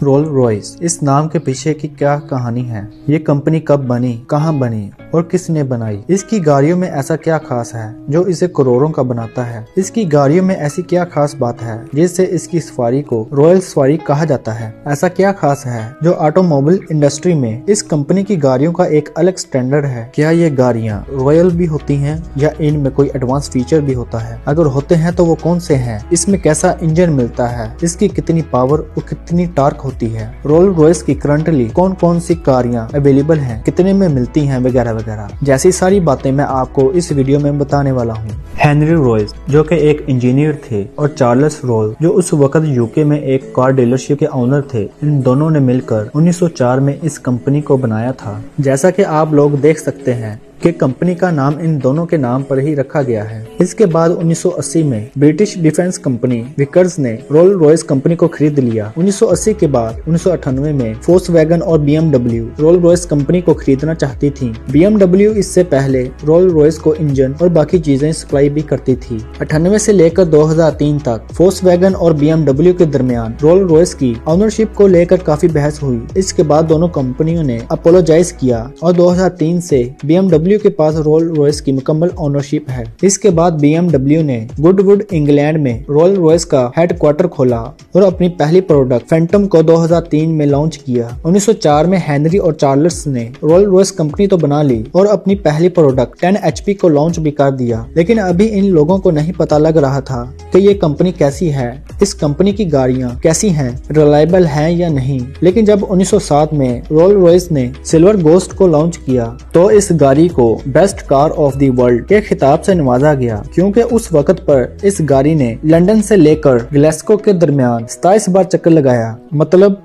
Rolls Royce, इस नाम के पीछे की क्या कहानी है? ये कंपनी कब बनी, कहाँ बनी और किसने बनाई? इसकी गाड़ियों में ऐसा क्या खास है जो इसे करोड़ों का बनाता है? इसकी गाड़ियों में ऐसी क्या खास बात है जिससे इसकी सवारी को रॉयल सवारी कहा जाता है? ऐसा क्या खास है जो ऑटोमोबाइल इंडस्ट्री में इस कंपनी की गाड़ियों का एक अलग स्टैंडर्ड है? क्या ये गाड़ियाँ रॉयल भी होती हैं या इनमें कोई एडवांस फीचर भी होता है? अगर होते हैं तो वो कौन से हैं? इसमें कैसा इंजन मिलता है? इसकी कितनी पावर और कितनी टार्क होती है? रोल्स रॉयस की करंटली कौन कौन सी कारियां अवेलेबल हैं, कितने में मिलती हैं, वगैरह वगैरह जैसी सारी बातें मैं आपको इस वीडियो में बताने वाला हूँ। हेनरी रॉयस जो कि एक इंजीनियर थे और चार्ल्स रॉयस जो उस वक्त यूके में एक कार डीलरशिप के ओनर थे, इन दोनों ने मिलकर 1904 में इस कंपनी को बनाया था। जैसा कि आप लोग देख सकते हैं कि कंपनी का नाम इन दोनों के नाम पर ही रखा गया है। इसके बाद 1980 में ब्रिटिश डिफेंस कंपनी विकर्स ने रोल्स रॉयस कंपनी को खरीद लिया। 1980 के बाद 1998 में फोक्सवैगन और BMW रोल्स रॉयस कंपनी को खरीदना चाहती थी। BMW इससे पहले रोल्स रॉयस को इंजन और बाकी चीजें सप्लाई भी करती थी। 98 से लेकर 2003 तक फोक्सवैगन और BMW के दरमियान रोल्स रॉयस की ओनरशिप को लेकर काफी बहस हुई। इसके बाद दोनों कंपनियों ने अपोलोजाइज किया और 2003 से BMW के पास रोल्स रॉयस की मुकम्मल ओनरशिप है। इसके बाद BMW ने गुडवुड इंग्लैंड में रोल्स रॉयस का हेडक्वार्टर खोला और अपनी पहली प्रोडक्ट फैंटम को 2003 में लॉन्च किया। 1904 में हेनरी और चार्ल्स ने रोल्स रॉयस कंपनी तो बना ली और अपनी पहली प्रोडक्ट 10 HP को लॉन्च भी कर दिया, लेकिन अभी इन लोगों को नहीं पता लग रहा था कि ये कंपनी कैसी है, इस कंपनी की गाड़ियां कैसी हैं, रिलायबल हैं या नहीं। लेकिन जब 1907 में रोल्स रॉयस ने सिल्वर गोस्ट को लॉन्च किया तो इस गाड़ी को best car of the world के खिताब से नवाजा गया, क्योंकि उस वक्त पर इस गाड़ी ने लंदन से लेकर ग्लासगो के दरमियान 27 बार चक्कर लगाया, मतलब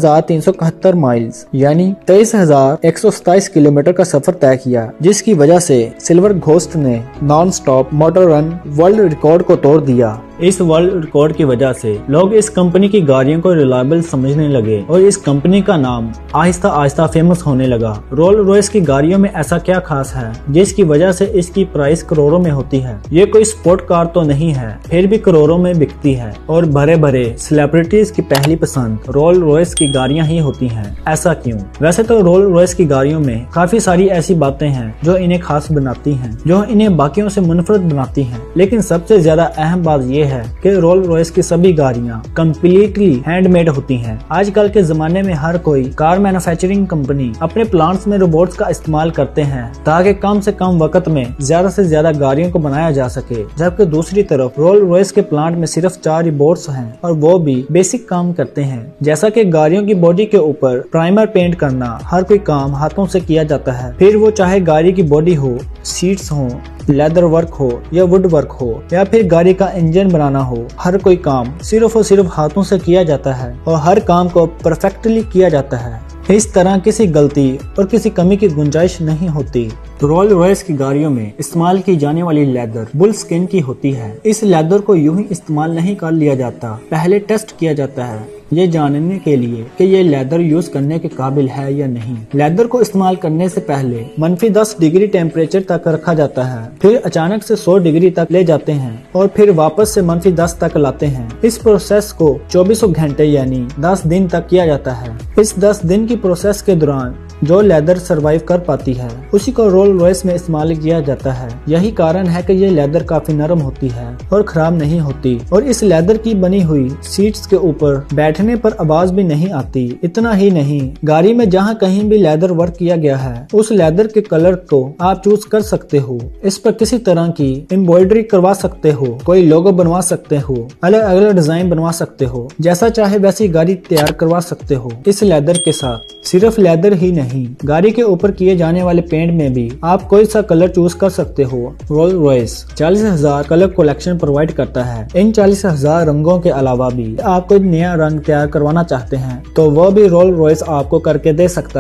14,371 माइल्स यानी 23,127 किलोमीटर का सफर तय किया, जिसकी वजह से सिल्वर घोस्ट ने non stop motor run world record को तोड़ दिया। इस वर्ल्ड रिकॉर्ड की वजह से लोग इस कंपनी की गाड़ियों को रिलायबल समझने लगे और इस कंपनी का नाम आहिस्ता आहिस्ता फेमस होने लगा। रोल्स रॉयस की गाड़ियों में ऐसा क्या खास है जिसकी वजह से इसकी प्राइस करोड़ों में होती है? ये कोई स्पोर्ट कार तो नहीं है, फिर भी करोड़ों में बिकती है और बड़े बड़े सेलिब्रिटीज की पहली पसंद रोल्स रॉयस की गाड़ियां ही होती हैं। ऐसा क्यों? वैसे तो रोल्स रॉयस की गाड़ियों में काफी सारी ऐसी बातें हैं जो इन्हें खास बनाती हैं, जो इन्हें बाकियों से मुनफरद बनाती हैं, लेकिन सबसे ज्यादा अहम बात यह है कि रोल्स रॉयस की सभी गाड़ियां कंप्लीटली हैंडमेड होती हैं। आजकल के जमाने में हर कोई कार मैन्युफैक्चरिंग कंपनी अपने प्लांट्स में रोबोट्स का इस्तेमाल करते हैं ताकि कम से कम वक्त में ज्यादा से ज्यादा गाड़ियों को बनाया जा सके, जबकि दूसरी तरफ रोल्स रॉयस के प्लांट में सिर्फ 4 रोबोट्स हैं और वो भी बेसिक काम करते हैं, जैसा कि गाड़ियों की बॉडी के ऊपर प्राइमर पेंट करना। हर कोई काम हाथों से किया जाता है, फिर वो चाहे गाड़ी की बॉडी हो, सीट्स हो, लेदर वर्क हो या वुड वर्क हो या फिर गाड़ी का इंजन बनाना हो, हर कोई काम सिर्फ और सिर्फ हाथों से किया जाता है और हर काम को परफेक्टली किया जाता है। इस तरह किसी गलती और किसी कमी की गुंजाइश नहीं होती। रोल्स रॉयस की गाड़ियों में इस्तेमाल की जाने वाली लेदर बुल स्किन की होती है। इस लेदर को यूं ही इस्तेमाल नहीं कर लिया जाता, पहले टेस्ट किया जाता है ये जानने के लिए कि ये लेदर यूज करने के काबिल है या नहीं। लेदर को इस्तेमाल करने से पहले -10 डिग्री टेम्परेचर तक रखा जाता है, फिर अचानक से 100 डिग्री तक ले जाते हैं और फिर वापस से -10 तक लाते हैं। इस प्रोसेस को 24 घंटे यानी 10 दिन तक किया जाता है। इस 10 दिन की प्रोसेस के दौरान जो लेदर सरवाइव कर पाती है उसी को रोल्स रॉयस में इस्तेमाल किया जाता है। यही कारण है कि ये लेदर काफी नरम होती है और खराब नहीं होती और इस लेदर की बनी हुई सीट्स के ऊपर बैठने पर आवाज भी नहीं आती। इतना ही नहीं, गाड़ी में जहाँ कहीं भी लेदर वर्क किया गया है उस लेदर के कलर को आप चूज कर सकते हो, इस पर किसी तरह की एम्ब्रॉयडरी करवा सकते हो, कोई लोगो बनवा सकते हो, अलग अलग डिजाइन बनवा सकते हो, जैसा चाहे वैसी गाड़ी तैयार करवा सकते हो इस लेदर के साथ। सिर्फ लेदर ही नहीं, गाड़ी के ऊपर किए जाने वाले पेंट में भी आप कोई सा कलर चूज कर सकते हो। Rolls Royce 40,000 colour collection provide करता है। इन 40,000 रंगों के अलावा भी आप कोई नया रंग तैयार करवाना चाहते हैं तो वह भी रोल्स रॉयस आपको करके दे सकता है।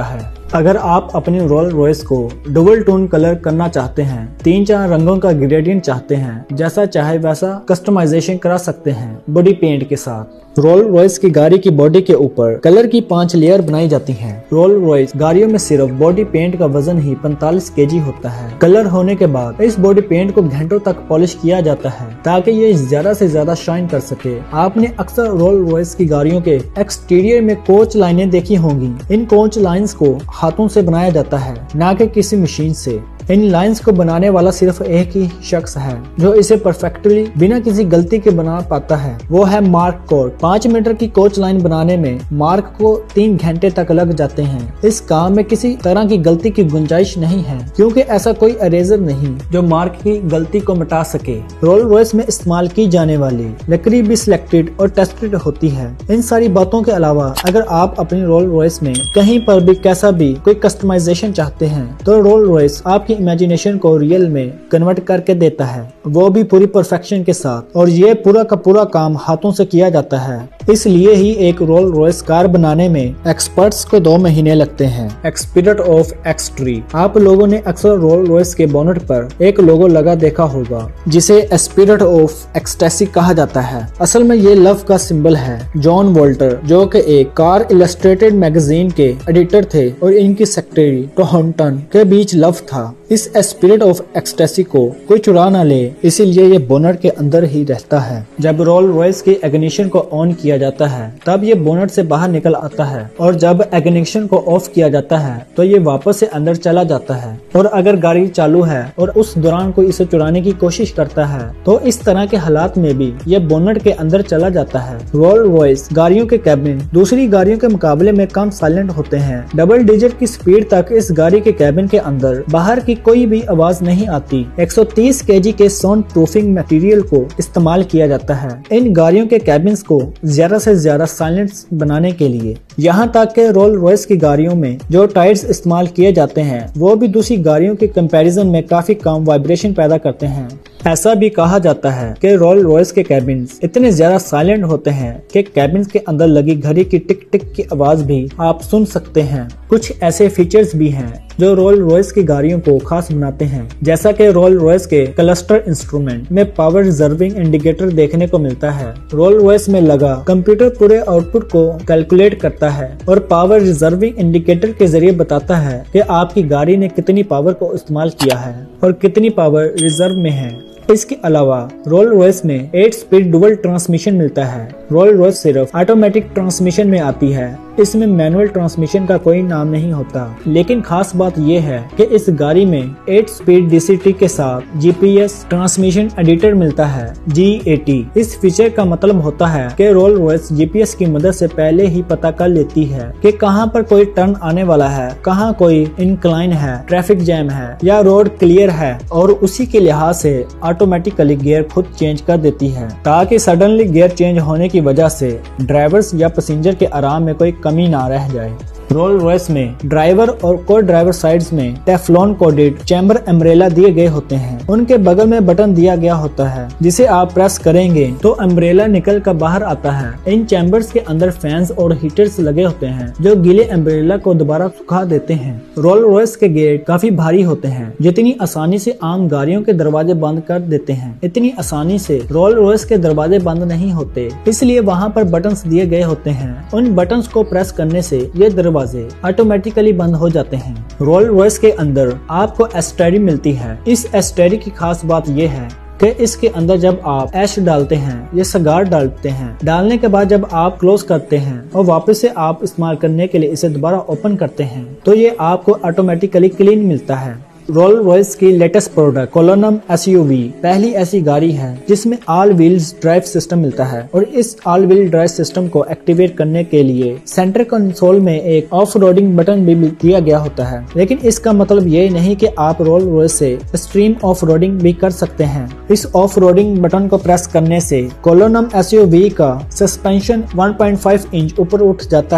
अगर आप अपनी रोल्स रॉयस को डुअल टोन कलर करना चाहते हैं, 3-4 रंगों का ग्रेडियंट चाहते हैं, जैसा चाहे वैसा कस्टमाइजेशन करा सकते हैं बॉडी पेंट के साथ। रोल्स रॉयस की गाड़ी की बॉडी के ऊपर कलर की 5 लेयर बनाई जाती हैं। रोल्स रॉयस गाड़ियों में सिर्फ बॉडी पेंट का वजन ही 45 kg होता है। कलर होने के बाद इस बॉडी पेंट को घंटों तक पॉलिश किया जाता है ताकि ये ज्यादा से ज्यादा शाइन कर सके। आपने अक्सर रोल्स रॉयस की गाड़ियों के एक्सटीरियर में कोच लाइनें देखी होंगी। इन कोच लाइन्स को हाथों से बनाया जाता है, ना कि किसी मशीन से। इन लाइंस को बनाने वाला सिर्फ एक ही शख्स है जो इसे परफेक्टली बिना किसी गलती के बना पाता है, वो है मार्क कोर्ट। 5 मीटर की कोच लाइन बनाने में मार्क को 3 घंटे तक लग जाते हैं। इस काम में किसी तरह की गलती की गुंजाइश नहीं है, क्योंकि ऐसा कोई इरेजर नहीं जो मार्क की गलती को मिटा सके। रोल्स रॉयस में इस्तेमाल की जाने वाली लकड़ी भी सिलेक्टेड और टेस्टेड होती है। इन सारी बातों के अलावा अगर आप अपनी रोल्स रॉयस में कहीं पर भी कैसा भी कोई कस्टमाइजेशन चाहते हैं, तो रोल्स रॉयस आपकी इमेजिनेशन को रियल में कन्वर्ट करके देता है, वो भी पूरी परफेक्शन के साथ। और ये पूरा का पूरा काम हाथों से किया जाता है। इसलिए ही एक रोल्स रॉयस कार बनाने में एक्सपर्ट्स को 2 महीने लगते हैं। Spirit of ecstasy. आप लोगों ने अक्सर रोल्स रॉयस के बोनट पर एक लोगो लगा देखा होगा जिसे स्पिरिट ऑफ एक्सटेसी कहा जाता है। असल में ये लव का सिंबल है। जॉन वॉल्टर, जो कि एक कार इलस्ट्रेटेड मैगजीन के एडिटर थे और इनकी सेक्रेटरी टॉन्टन के बीच लव था। इस स्पिरिट ऑफ एक्सटेसी को कोई चुरा ना ले, इसीलिए ये बोनट के अंदर ही रहता है। जब रोल्स रॉयस की इग्निशन को ऑन किया जाता है तब ये बोनट से बाहर निकल आता है, और जब इग्निशन को ऑफ किया जाता है तो ये वापस से अंदर चला जाता है। और अगर गाड़ी चालू है और उस दौरान कोई इसे चुराने की कोशिश करता है तो इस तरह के हालात में भी ये बोनट के अंदर चला जाता है। रोल्स रॉयस गाड़ियों के कैबिन दूसरी गाड़ियों के मुकाबले में कम साइलेंट होते हैं। डबल डिजिट की स्पीड तक इस गाड़ी के कैबिन के अंदर बाहर की कोई भी आवाज नहीं आती। 130 kg के साउंड प्रूफिंग मटेरियल को इस्तेमाल किया जाता है इन गाड़ियों के कैबिन्स को ज्यादा से ज्यादा साइलेंट बनाने के लिए। यहाँ तक के रोल्स रॉयस की गाड़ियों में जो टायर्स इस्तेमाल किए जाते हैं वो भी दूसरी गाड़ियों के कंपैरिजन में काफी कम वाइब्रेशन पैदा करते हैं। ऐसा भी कहा जाता है कि रोल्स रॉयस के कैबिन्स इतने ज्यादा साइलेंट होते हैं कि कैबिन्स के अंदर लगी घड़ी की टिक टिक की आवाज भी आप सुन सकते हैं। कुछ ऐसे फीचर्स भी हैं जो रोल्स रॉयस की गाड़ियों को खास बनाते हैं, जैसा कि रोल्स रॉयस के क्लस्टर इंस्ट्रूमेंट में पावर रिजर्विंग इंडिकेटर देखने को मिलता है। रोल्स रॉयस में लगा कंप्यूटर पूरे आउटपुट को कैलकुलेट करता है और पावर रिजर्विंग इंडिकेटर के जरिए बताता है कि आपकी गाड़ी ने कितनी पावर को इस्तेमाल किया है और कितनी पावर रिजर्व में है। इसके अलावा रोल्स रॉयस में 8 स्पीड डुअल ट्रांसमिशन मिलता है। रोल्स रॉयस सिर्फ ऑटोमेटिक ट्रांसमिशन में आती है, इसमें मैनुअल ट्रांसमिशन का कोई नाम नहीं होता। लेकिन खास बात यह है कि इस गाड़ी में 8 स्पीड DCT के साथ GPS ट्रांसमिशन एडिटर मिलता है, GAT। इस फीचर का मतलब होता है कि रोल्स रॉयस GPS की मदद से पहले ही पता कर लेती है कि कहां पर कोई टर्न आने वाला है, कहां कोई इंक्लाइन है, ट्रैफिक जैम है या रोड क्लियर है, और उसी के लिहाज से ऑटोमेटिकली गियर खुद चेंज कर देती है, ताकि सडनली गियर चेंज होने की वजह से ड्राइवर्स या पैसेंजर के आराम में कोई कमी ना रह जाए। रोल्स रॉयस में ड्राइवर और को ड्राइवर साइड्स में टेफ्लॉन कोटेड चैम्बर अम्ब्रेला दिए गए होते हैं। उनके बगल में बटन दिया गया होता है जिसे आप प्रेस करेंगे तो अम्ब्रेला निकल कर बाहर आता है। इन चैम्बर्स के अंदर फैंस और हीटर्स लगे होते हैं जो गीले अम्ब्रेला को दोबारा सुखा देते हैं। रोल्स रॉयस के गेट काफी भारी होते हैं, जितनी आसानी से आम गाड़ियों के दरवाजे बंद कर देते हैं इतनी आसानी से रोल्स रॉयस के दरवाजे बंद नहीं होते, इसलिए वहाँ पर बटन्स दिए गए होते हैं। उन बटन्स को प्रेस करने से ये दरवाजे ऑटोमेटिकली बंद हो जाते हैं। रोल्स रॉयस के अंदर आपको एस्टेरी मिलती है। इस एस्टेरी की खास बात यह है कि इसके अंदर जब आप ऐश डालते हैं या सिगार डालते हैं, डालने के बाद जब आप क्लोज करते हैं और वापस से आप इस्तेमाल करने के लिए इसे दोबारा ओपन करते हैं तो ये आपको ऑटोमेटिकली क्लीन मिलता है। रोल्स रॉयस की लेटेस्ट प्रोडक्ट कोलोनम SUV पहली ऐसी गाड़ी है जिसमें ऑल व्हील्स ड्राइव सिस्टम मिलता है, और इस ऑल व्हील ड्राइव सिस्टम को एक्टिवेट करने के लिए सेंटर कंसोल में एक ऑफ रोडिंग बटन भी दिया गया होता है। लेकिन इसका मतलब ये नहीं कि आप रोल्स रॉयस से एक्सट्रीम ऑफ रोडिंग भी कर सकते हैं। इस ऑफ रोडिंग बटन को प्रेस करने से कोलोनम SUV का सस्पेंशन 1.5 इंच ऊपर उठ जाता है।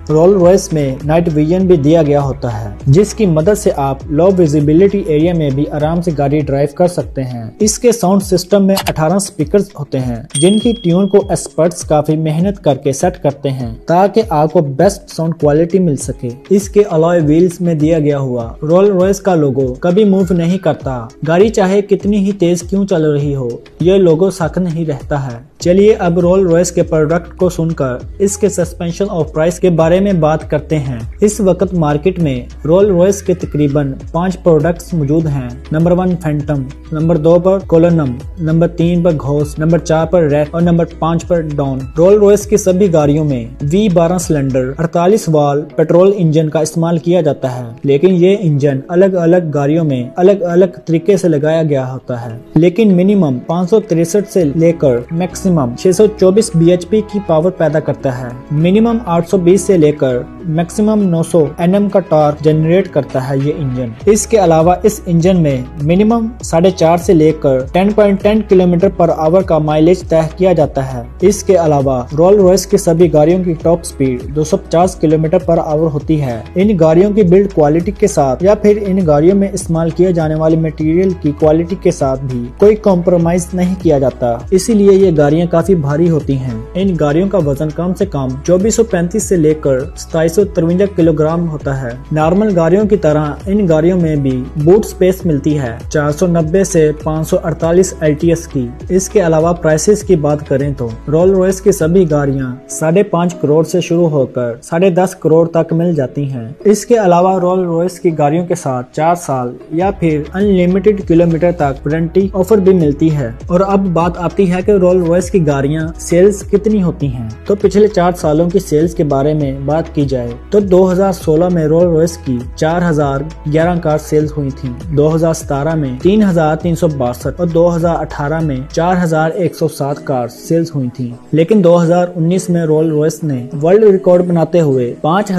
रोल्स रॉयस में नाइट विजन भी दिया गया होता है, जिसकी मदद से आप लो विजिबिलिटी एरिया में भी आराम से गाड़ी ड्राइव कर सकते हैं। इसके साउंड सिस्टम में 18 स्पीकर्स होते हैं, जिनकी ट्यून को एक्सपर्ट्स काफी मेहनत करके सेट करते हैं ताकि आपको बेस्ट साउंड क्वालिटी मिल सके। इसके अलॉय व्हील्स में दिया गया हुआ रोल्स रॉयस का लोगो कभी मूव नहीं करता। गाड़ी चाहे कितनी ही तेज क्यों चल रही हो, यह लोगो साथ नहीं रहता है। चलिए अब रोल्स रॉयस के प्रोडक्ट को सुनकर इसके सस्पेंशन और प्राइस के बारे में बात करते हैं। इस वक्त मार्केट में रोल्स रॉयस के तकरीबन 5 प्रोडक्ट्स मौजूद हैं। नंबर 1 फैंटम, नंबर 2 पर कोलोनम, नंबर 3 पर घोस्ट, नंबर 4 पर रेड और नंबर 5 पर डॉन। रोल्स रॉयस की सभी गाड़ियों में V12 cylinder 48 valve petrol engine का इस्तेमाल किया जाता है, लेकिन ये इंजन अलग अलग गाड़ियों में अलग अलग तरीके से लगाया गया होता है। लेकिन मिनिमम 563 से लेकर मैक्सिमम 624 bhp की पावर पैदा करता है। मिनिमम 820 से लेकर मैक्सिमम 900 Nm का टॉर्क जनरेट करता है ये इंजन। इसके अलावा इस इंजन में मिनिमम 4.5 से लेकर 10.10 किलोमीटर पर आवर का माइलेज तय किया जाता है। इसके अलावा रोल्स रॉयस की सभी गाड़ियों की top speed 250 kilometre per hour होती है। इन गाड़ियों की बिल्ड क्वालिटी के साथ या फिर इन गाड़ियों में इस्तेमाल किए जाने वाले मटेरियल की क्वालिटी के साथ भी कोई कॉम्प्रोमाइज नहीं किया जाता, इसीलिए ये गाड़ियाँ काफी भारी होती हैं। इन गाड़ियों का वजन कम से कम 2435 से लेकर 2753 किलोग्राम होता है। नॉर्मल गाड़ियों की तरह इन गाड़ियों में भी बूट स्पेस मिलती है 490 से 548 LTS की। इसके अलावा प्राइसेस की बात करें तो रोल्स रॉयस की सभी गाड़ियां 5.5 करोड़ से शुरू होकर 10.5 करोड़ तक मिल जाती हैं। इसके अलावा रोल्स रॉयस की गाड़ियों के साथ 4 साल या फिर अनलिमिटेड किलोमीटर तक वारंटी ऑफर भी मिलती है। और अब बात आती है कि रोल्स रॉयस की गाड़ियां सेल्स कितनी होती हैं। तो पिछले 4 सालों की सेल्स के बारे में बात की जाए तो 2016 में रोल्स रॉयस की 4011 कार सेल्स हुई थी, 2017 में 3362 और 2018 में 4107 कार सेल्स हुई थी। लेकिन 2019 में रोल्स रॉयस ने वर्ल्ड रिकॉर्ड बनाते हुए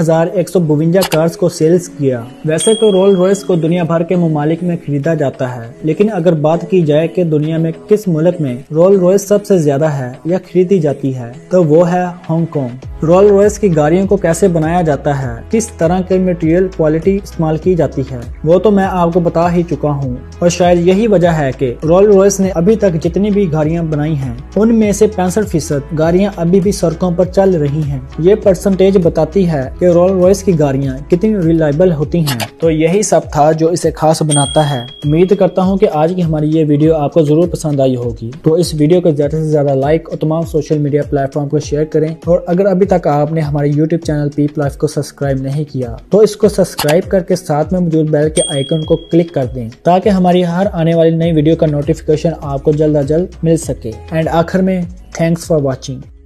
5152 कार्स को सेल्स किया। वैसे तो रोल्स रॉयस को दुनिया भर के ममालिक में खरीदा जाता है, लेकिन अगर बात की जाए कि दुनिया में किस मुल्क में रोल्स रॉयस सबसे ज्यादा है या खरीदी जाती है तो वो है हांगकांग। रोल्स रॉयस की गाड़ियों को कैसे बनाया जाता है, किस तरह के मटेरियल क्वालिटी इस्तेमाल की जाती है, वो तो मैं आपको बता ही चुका हूँ। और शायद यही वजह है कि रोल्स रॉयस ने अभी तक जितनी भी गाड़ियाँ बनाई हैं उनमें से 65% गाड़ियाँ अभी भी सड़कों पर चल रही हैं। ये परसेंटेज बताती है कि रोल्स रॉयस की गाड़ियाँ कितनी रिलायबल होती हैं। तो यही सब था जो इसे खास बनाता है। उम्मीद करता हूँ कि आज की हमारी ये वीडियो आपको जरूर पसंद आई होगी। तो इस वीडियो को ज्यादा से ज्यादा लाइक और तमाम सोशल मीडिया प्लेटफॉर्म को शेयर करें। और अगर अभी तक आपने हमारे YouTube चैनल पीप लाइफ को सब्सक्राइब नहीं किया तो इसको सब्सक्राइब करके साथ में मौजूद बेल के आइकन को क्लिक कर दें, ताकि हमारी हर आने वाली नई वीडियो का नोटिफिकेशन आपको जल्द अज जल्द मिल सके। एंड आखिर में थैंक्स फॉर वॉचिंग।